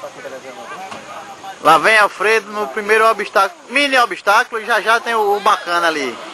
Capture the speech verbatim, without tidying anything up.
Lá vem Alfredo no primeiro obstáculo, mini obstáculo, e já já tem o, o bacana ali.